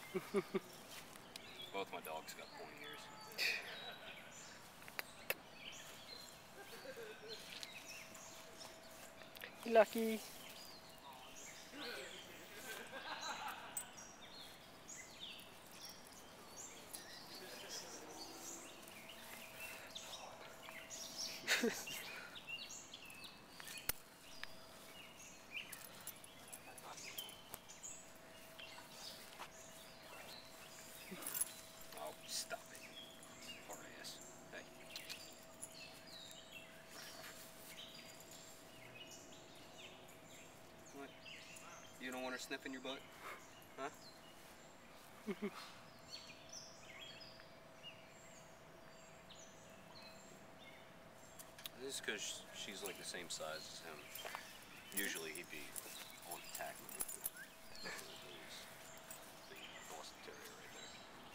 Both my dogs got pointy ears. Lucky. Oh, stop it. Hard ass. Hey. What? You don't want her sniffing your butt? Huh? This is because she's like the same size as him. Usually he'd be on attack mode. The Boston Terrier right there.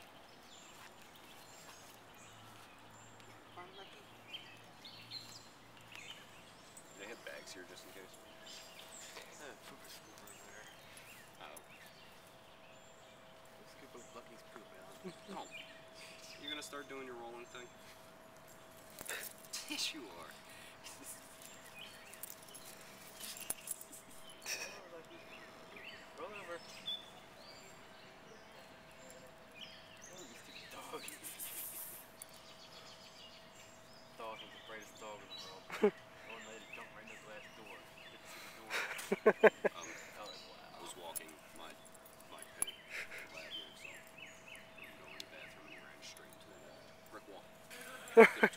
They have bags here just in case. Poop is over there. Oh. Let's scoop up Lucky's poop out. Oh. You gonna start doing your rolling thing? Yes, you are. Roll over. Oh, you stupid dog. Dog is the greatest dog in the world. One lady jumped right in the glass door. Didn't see the door. I was like, wow. I was walking my pit lab here, so I'm going to the bathroom and he ran straight into the brick wall.